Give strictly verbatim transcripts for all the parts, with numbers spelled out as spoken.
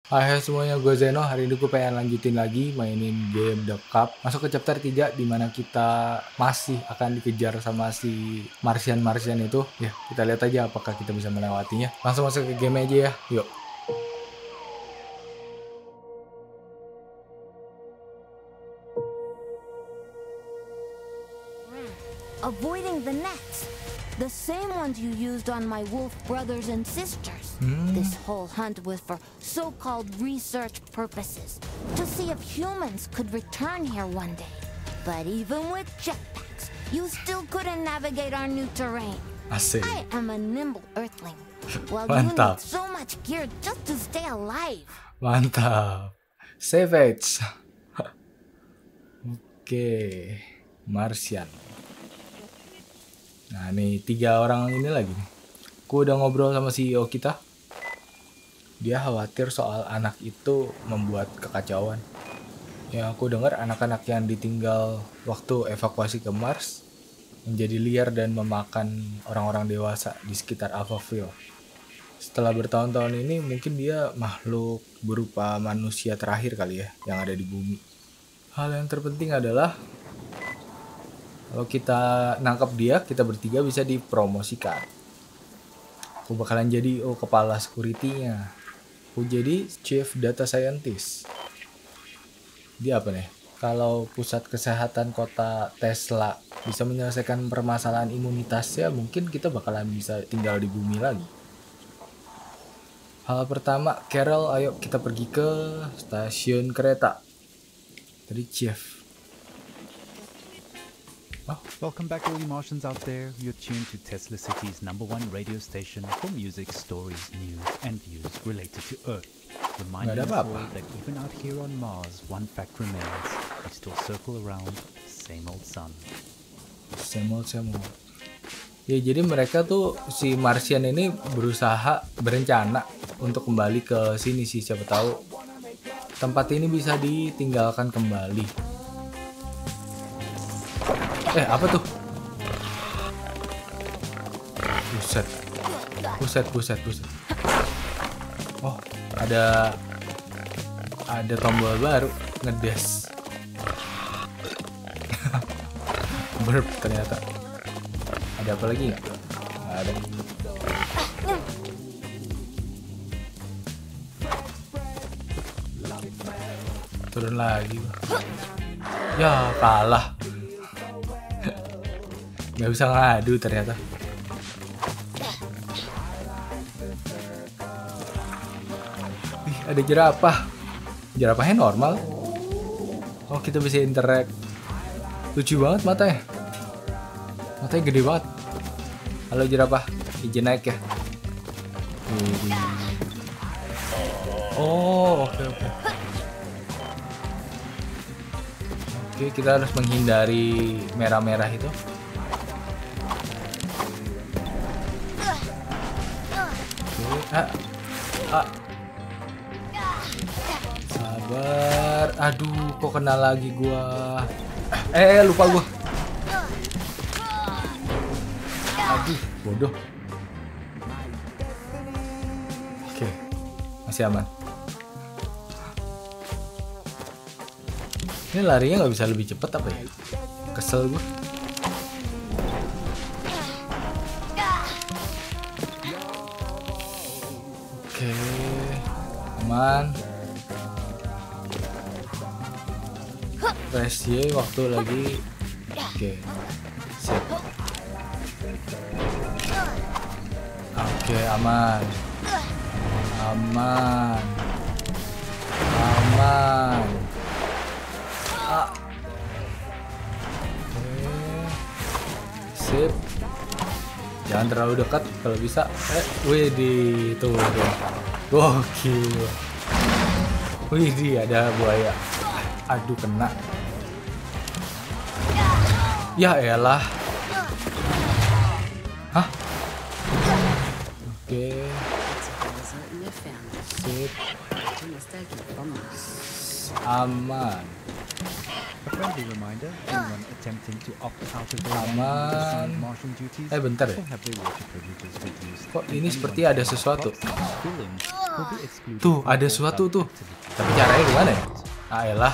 Hai semuanya, gue Zeno. Hari ini gue pengen lanjutin lagi mainin game The Cup. Masuk ke chapter tiga dimana kita masih akan dikejar sama si Martian-Martian itu. Ya, kita lihat aja apakah kita bisa melewatinya. Langsung masuk ke game aja ya, yuk. Avoiding the nets. The same ones you used on my wolf brothers and sisters. Hmm. This whole hunt was for so-called research purposes, to see if humans could return here one day. But even with jetpacks, you still couldn't navigate our new terrain. Asik. I am a nimble earthling, while you Mantap. need so much gear just to stay alive. Mantap. Savage. Oke, Martian. Nah, nih tiga orang ini lagi nih. Gue udah ngobrol sama C E O kita. Dia khawatir soal anak itu membuat kekacauan. Ya, aku dengar anak-anak yang ditinggal waktu evakuasi ke Mars menjadi liar dan memakan orang-orang dewasa di sekitar Alphaville. Setelah bertahun-tahun ini, mungkin dia makhluk berupa manusia terakhir kali ya yang ada di bumi. Hal yang terpenting adalah kalau kita nangkap dia, kita bertiga bisa dipromosikan. Aku bakalan jadi oh kepala security-nya. Aku jadi chief data scientist. Dia apa nih? Kalau pusat kesehatan kota Tesla bisa menyelesaikan permasalahan imunitasnya, mungkin kita bakalan bisa tinggal di bumi lagi. Hal pertama, Carol, ayo kita pergi ke stasiun kereta. Tadi chief. Welcome back, all you Martians out there. You're tuned to Tesla City's number one radio station for music, stories, news, and views related to Earth. Reminding Nggak ada us apa-apa. all that even out here on Mars, one fact remains: we still circle around the same old sun. Semol semol. Ya, jadi mereka tuh si Martian ini berusaha berencana untuk kembali ke sini sih, siapa tahu tempat ini bisa ditinggalkan kembali. Eh, apa tuh? Buset. Buset, buset, buset. Oh, ada ada tombol baru, ngedes. Burp ternyata. Ada apa lagi nggak? Nggak ada. Turun lagi. Ya, kalah. Nggak bisa ngadu ternyata. Ih, ada jerapah. Jerapahnya normal. Oh, kita bisa interact. Lucu banget matanya. Matanya gede banget. Halo jerapah, izin naik ya. Wih. Oh, oke oke. Oke, kita harus menghindari merah-merah itu. Ah, ah. Sabar. Aduh, kok kena lagi gua. Eh, lupa gua. Aduh, bodoh. Oke, masih aman. Ini larinya nggak bisa lebih cepat apa ya? Kesel gua. Oke, aman. Press Y waktu lagi. Oke, sip. Oke, aman. Aman. Aman. Ah. Oke. Sip. Jangan terlalu dekat kalau bisa. Eh, wih di tuh dong. Gokil. Wih di ada buaya. Aduh kena. Ya elah. Hah? Oke. Sip. Aman. A friendly reminder, anyone attempting to opt out of their Aman. Martian duties Eh bentar ya. will have their water privileges reduced. Kok ini Anyone seperti ada who sesuatu. crops feelings will be excluded Tuh, from ada all sesuatu tuh. activities. Tapi caranya gimana ya? Ah elah.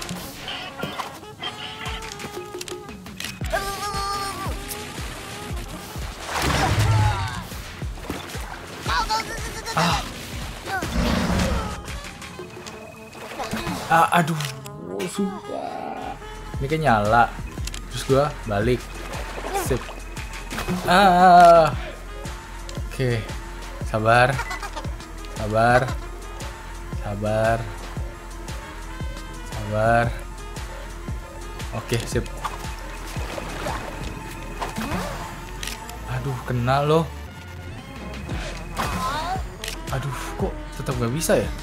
Ah. Ah, aduh. Oh, sumpah. Ini kan nyala. Terus gua balik. Sip. Ah. Oke. Sabar. Sabar. Sabar. Sabar. Oke, sip. Aduh, kena loh. Aduh, kok tetap gak bisa ya?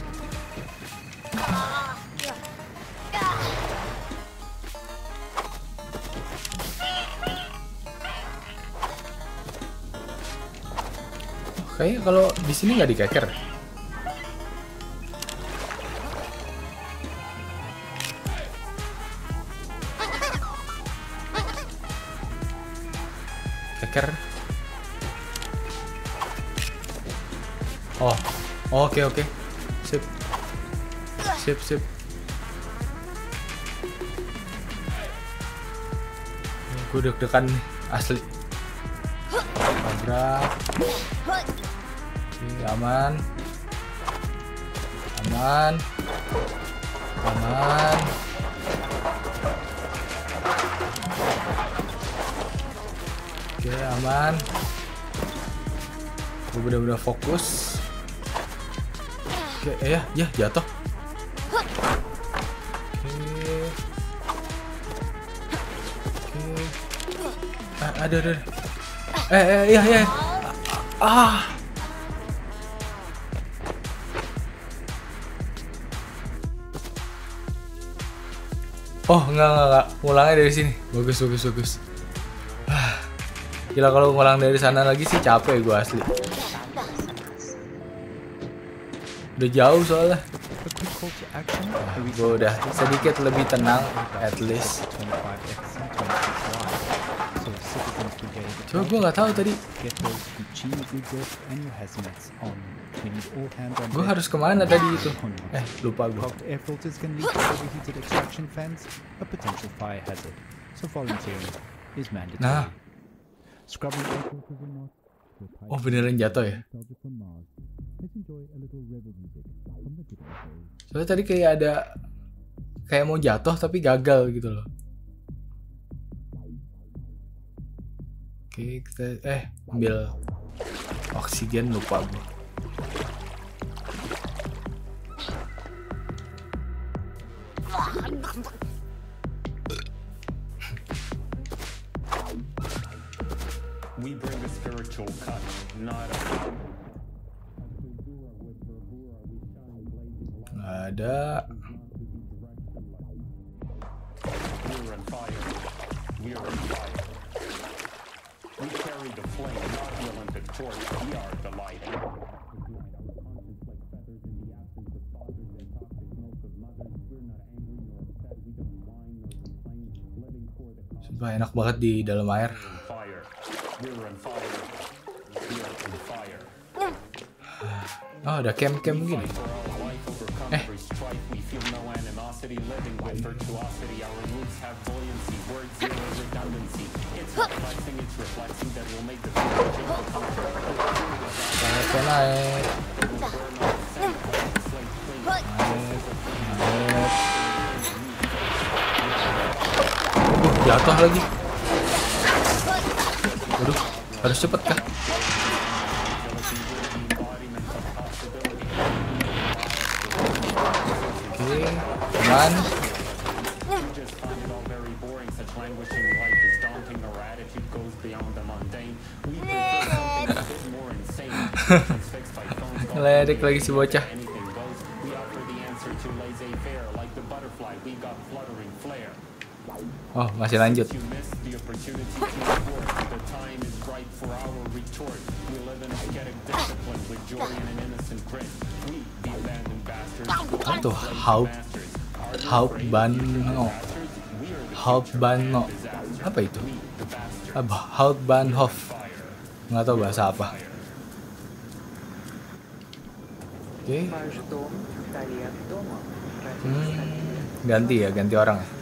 Kayaknya kalau di sini nggak dikeker. Keker. Oh, oke oke, sip, sip sip. Gue deg-degan nih, asli. Tabrak. Oke, aman, aman, aman. Oke, aman. Gue bener-bener fokus. Oke, eh, ya, ya jatuh. Oke, oke. Ah, ada, ada. Eh, eh, iya, iya. Ah. Oh, enggak, enggak, enggak. Ngulangnya dari sini. Bagus, bagus, bagus. Ah. Gila, kalau ngulang dari sana lagi sih capek gue asli. Udah jauh soalnya. A quick call to action. Ah, gue udah sedikit lebih tenang, at least. twenty-five X and twenty-six Y. So citizens brigade. Coba gue nggak tahu tadi. Get those Gucci Googles and your hazmats on. We need all hands on Gue deck. harus kemana tadi itu? On your Eh, lupa gue. Clogged air filters can lead to overheated extraction fans, a potential fire hazard. So volunteering is mandatory. Nah. Scrubbing air filters or not. Oh, beneran jatuh ya? Nostalgia from Mars. Let's enjoy a little rebel music from the good old days. Soalnya tadi kayak ada kayak mau jatuh tapi gagal gitu loh. Oke, kita eh ambil oksigen, lupa gue. We bring a spiritual cut, not a Nggak ada. We're on fire. We're on fire. We carry the flame, not the Olympic torch. We are the light. Sumpah enak banget di dalam air. Fire. We're on fire. We're on fire. Oh, ada camp-camp gini. Eh. We feel no animosity, living with virtuosity. Our roots have buoyancy, words zero redundancy. It's reflecting, it's reflecting that will make the future comfort. Naik, naik. Naik, naik. Uh, jatuh lagi. Waduh, harus cepet kah? Oke, aman. Ngeledek lagi si bocah. Oh, masih lanjut. Apa tuh? How? Hauptbahnhof. Hauptbahnhof. Apa itu? Apa? Hauptbahnhof. Nggak tahu bahasa apa. Oke. Hmm, ganti ya, ganti orang ya.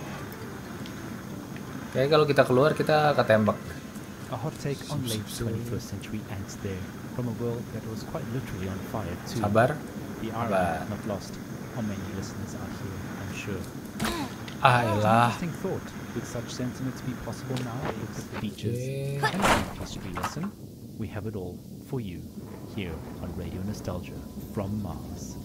Kayak kalau kita keluar kita ketembak. A hot take on late twenty-first century angst there, from a world that was quite literally on fire too. Sabar. The irony not lost. How many listeners are here, I'm sure. Ah, elah. Interesting thought. Would such sentiments be possible now with the beaches Okay. and a history lesson? We have it all for you here on Radio Nostalgia from Mars.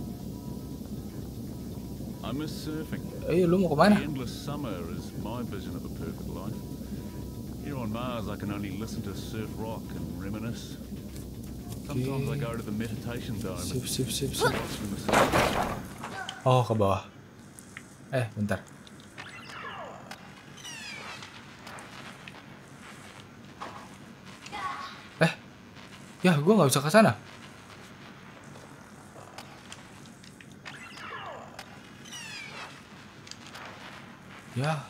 I miss surfing. Eh, lu mau The kemana? endless summer is my vision of a perfect life. Here on Mars, I can only listen to surf rock and reminisce. Sometimes I go to the meditation dome Sip, and sip, sip, sip. watch from the sun. Oh, ke bawah. Eh, bentar. Eh, ya, gua nggak bisa ke sana. Ya.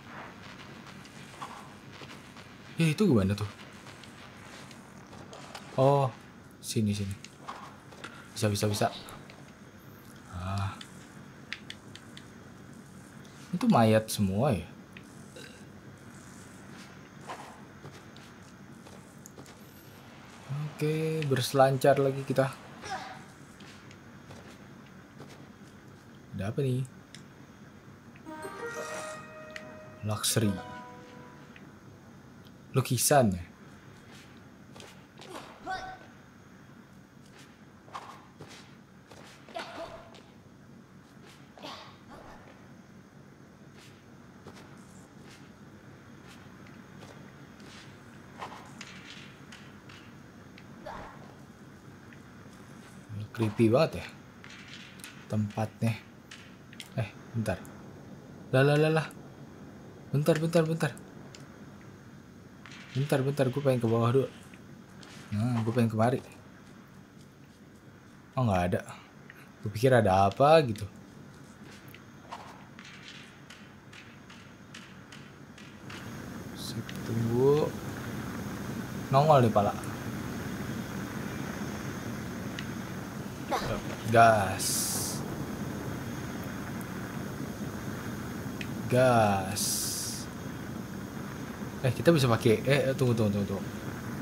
Ya, itu gimana tuh? Oh, sini sini. Bisa bisa bisa. Ah. Itu mayat semua ya? Oke, berselancar lagi kita. Ada apa nih? Luxury. Lukisan ya? Creepy banget ya tempatnya. Eh, bentar. Lah lah lah lah. Bentar, bentar, bentar. Bentar, bentar, gue pengen ke bawah dulu. Nah, gue pengen kemari. Oh, nggak ada. Gue pikir ada apa gitu. Sip, tunggu. Nongol nih pala. Gas. Gas. Eh, kita bisa pakai eh tunggu tunggu tunggu tunggu.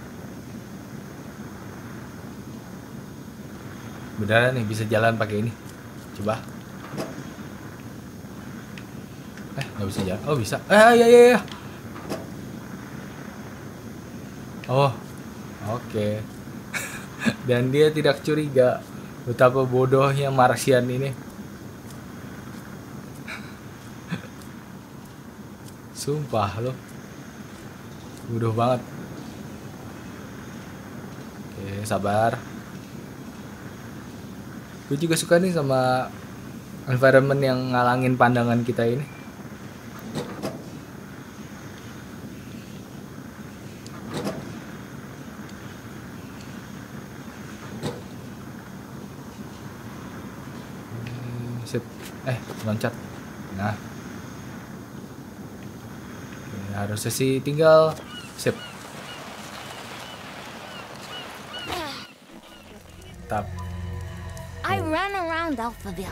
Beneran nih bisa jalan pakai ini. Coba. Eh, nggak bisa jalan. Oh, bisa. Eh, ya ya ya. Oh. Oke. Dan dia tidak curiga betapa bodohnya Martian ini. Sumpah loh. Bodoh banget. Oke, sabar. Gue juga suka nih sama environment yang ngalangin pandangan kita ini. Sip. Eh, loncat. Nah. Oke, harusnya sih tinggal sip. Tap. I ran around Alphaville.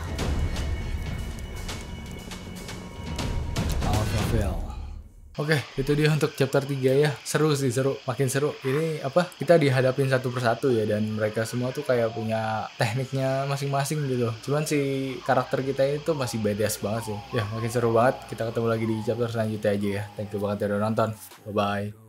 Alphaville. Oke, itu dia untuk chapter tiga ya. Seru sih, seru. Makin seru. Ini apa? Kita dihadapin satu persatu ya. Dan mereka semua tuh kayak punya tekniknya masing-masing gitu. Cuman si karakter kita itu masih badass banget sih. Ya, makin seru banget. Kita ketemu lagi di chapter selanjutnya aja ya. Thank you banget ya udah nonton. Bye-bye.